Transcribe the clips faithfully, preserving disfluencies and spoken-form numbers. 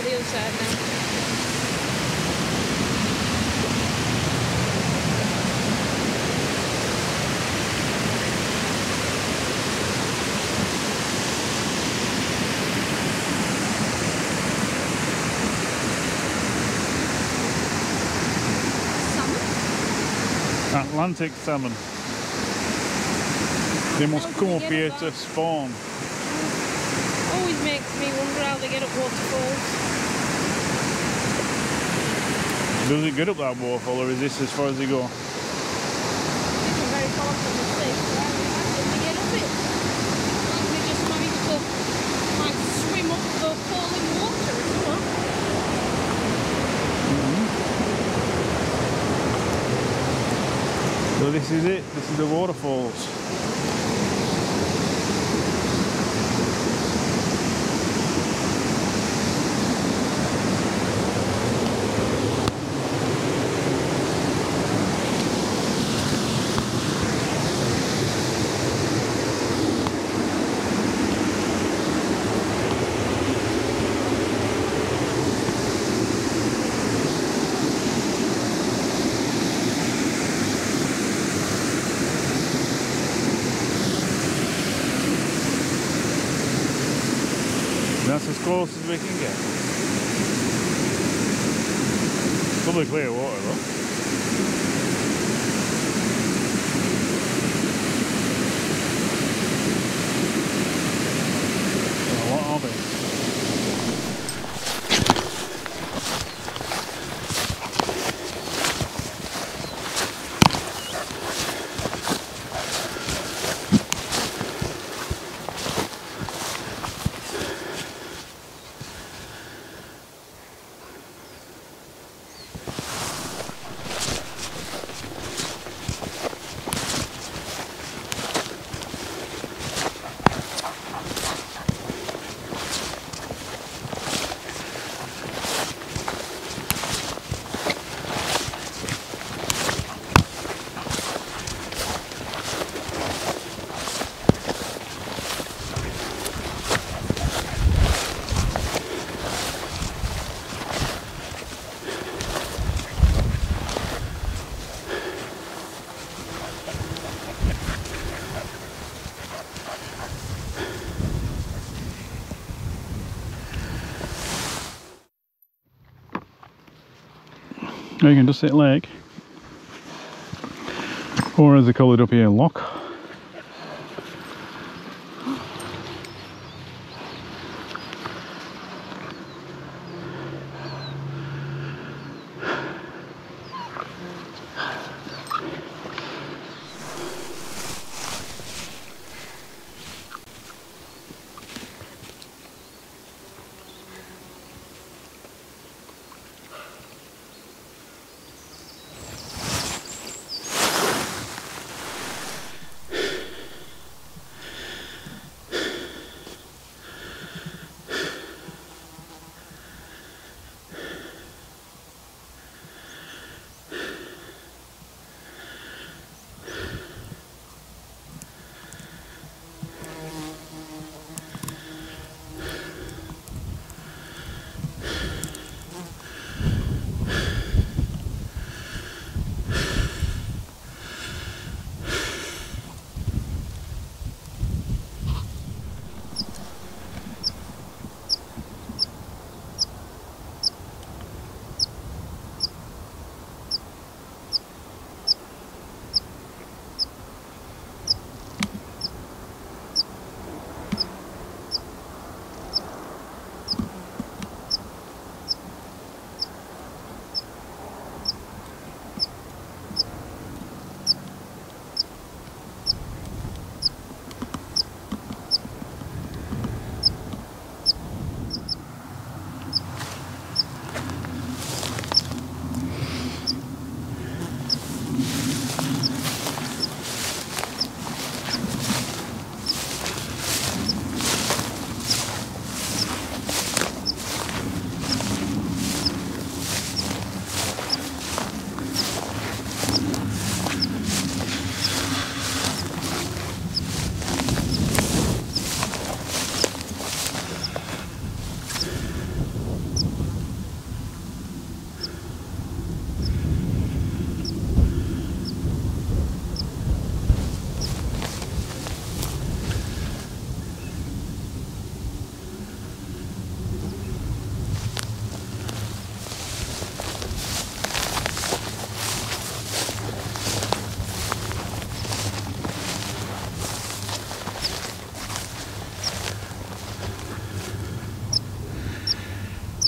the other side now. Atlantic salmon. They must How do come they up get here up to that? spawn. Always makes me wonder how they get up waterfalls. Does it get up that waterfall, or is this as far as they go? It's very far from the cliff. How do they get up it? Like they just manage to like swim up the falling water or something. So this is it, this is the waterfalls. That's as close as we can get. Probably clear water though. Oh, what are they? You can just hit lake, or as they call it up here, loch.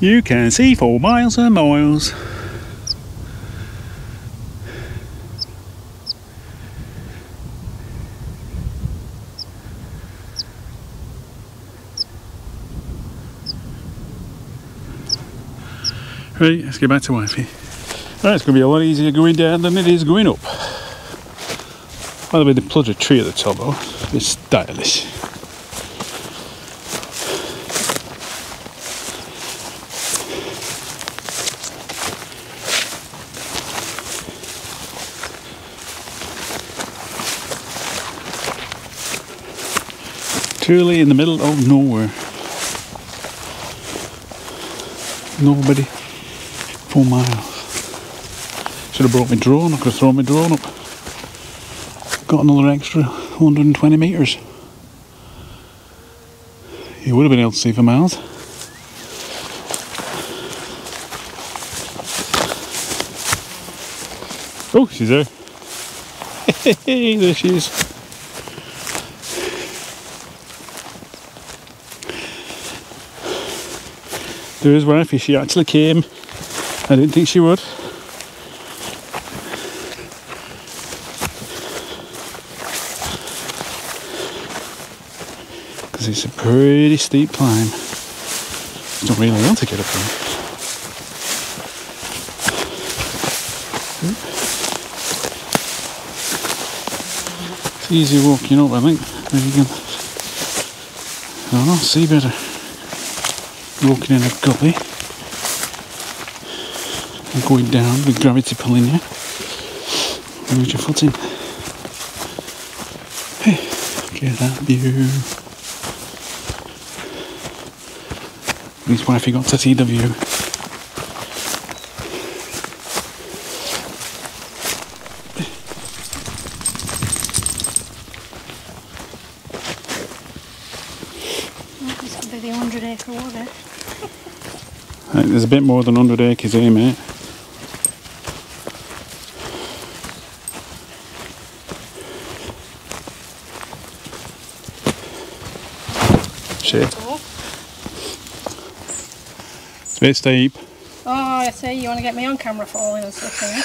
You can see for miles and miles. Right, let's get back to wifey. Right, it's going to be a lot easier going down than it is going up. By the way, they planted a tree at the top though. It's stylish. Truly in the middle of nowhere. Nobody for miles. Should have brought my drone. I could have thrown my drone up. Got another extra one hundred twenty metres. You would have been able to see for miles. Oh, she's there. There she is. There is wifey, she actually came. I didn't think she would. Because it's a pretty steep climb. I don't really want to get up there. It's easy walking up, I think. Maybe you can, I don't know, see better. Walking in a gully and going down with gravity pulling you. Lose your footing. Hey, look at that view. At least wifey got to see the view. This could be the hundred acre water. Right, there's a bit more than one hundred acres here, mate. Shit. It's a bit steep. Oh, I see, you want to get me on camera falling and stuff, eh?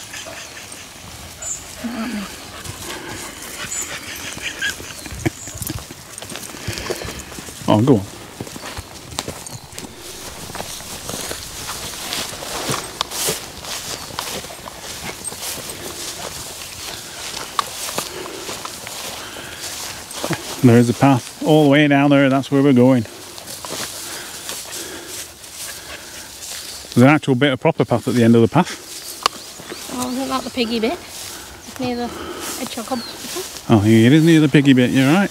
Oh, go on. There's a path all the way down there, that's where we're going. There's an actual bit of proper path at the end of the path. Oh, isn't that the piggy bit? It's near the hedgehog hospital. Oh, it is near the piggy bit, you're right.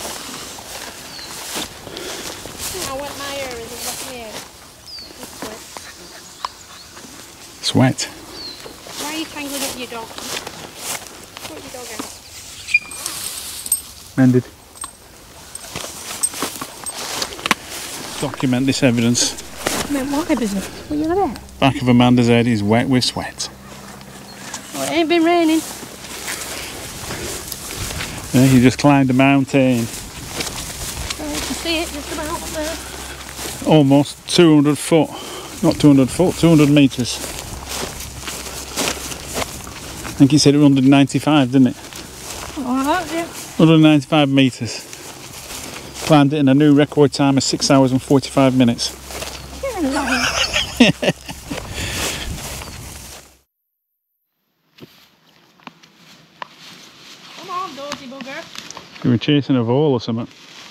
How wet my hair is, it's up in the air. It's It's wet. wet. Why are you tangling up your dog? Put your dog out. Mended. Document this evidence. I mean, why business? What are you there? Back of Amanda's head is wet with sweat. Oh, it ain't been raining. Yeah, you just climbed a mountain. Oh, you can see it just about up there. Almost two hundred foot. Not two hundred foot, two hundred metres. I think he said it was one hundred ninety-five, didn't it? All right, yeah. one hundred ninety-five metres. Climbed it in a new record time of six hours and forty-five minutes. You're lying. Come on, dirty bugger. You were chasing a vole or something.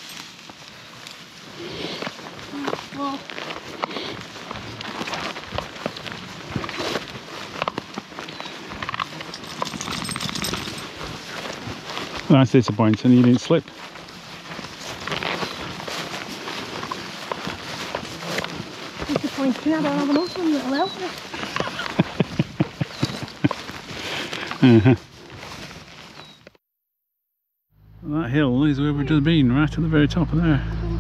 Well, That's disappointing, you didn't slip. disappointing. I don't have an husband that'll help me. Uh-huh. That hill is where we've just been, right at the very top of there.